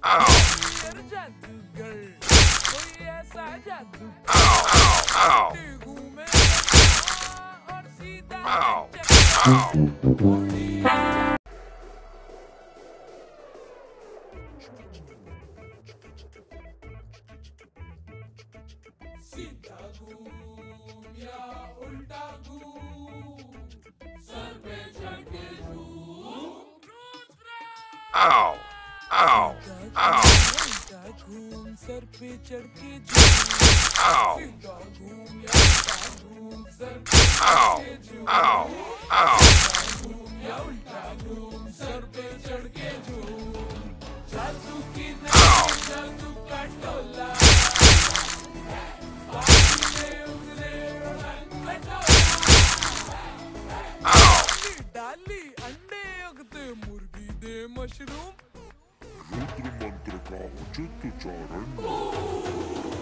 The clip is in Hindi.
यार जादूगर कोई ऐसा जादू घूमे और सीधा सीधा घूम या उल्टा घूम सर पे चढ़ के झूम उल्टा घूम सर पे चढ़ के झूम सीधा घूम या उल्टा घूम सर पे चढ़ के झूम घूम या उल्टा घूम सर पे चढ़ के झूम जादू की नहीं जादू का टोला डाली अंडे उगते मुर्गी दे मशरूम रुद्र मंत्र का उचित उच्चारण